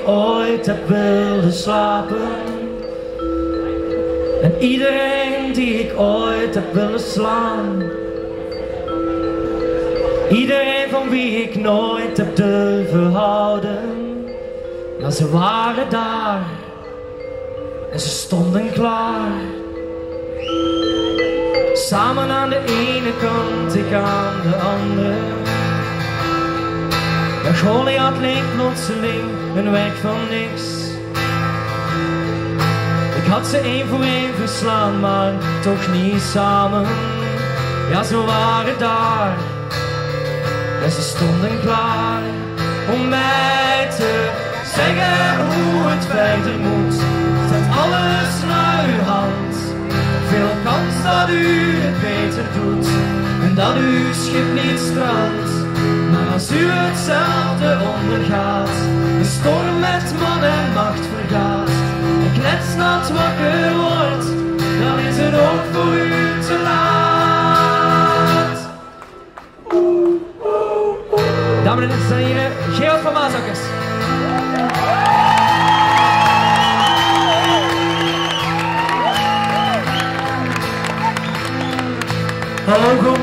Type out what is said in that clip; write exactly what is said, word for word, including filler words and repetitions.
ooit heb willen slapen. En iedereen die ik ooit heb willen slaan. Iedereen van wie ik nooit heb durven houden. Ja, ze waren daar en ze stonden klaar. Samen aan de ene kant, ik aan de andere. Maar Goliath leek plotseling een werk van niks. Ik had ze één voor één verslaan, maar toch niet samen. Ja, ze waren daar en ze stonden klaar om mij te zeggen hoe het verder moet. Zet alles naar uw hand. Veel kans dat u het beter doet en dat uw schip niet strandt. Maar als u hetzelfde ondergaat, een storm met man en macht vergaat, en kletsnat wakker wordt, dan is het ook voor u te laat. Dames en heren, zijn hier Georg van Maasakkers. Oog om